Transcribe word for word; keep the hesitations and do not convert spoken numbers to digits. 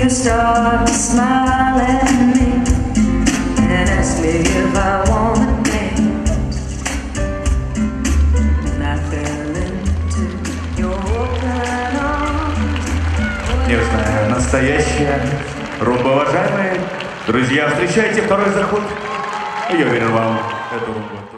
you start to smile at me and ask me if I wanna dance. And I fell into your open arms. Нежная, настоящая румба, уважаемые друзья. Встречайте второй заход. Я уверен, вам эту румбу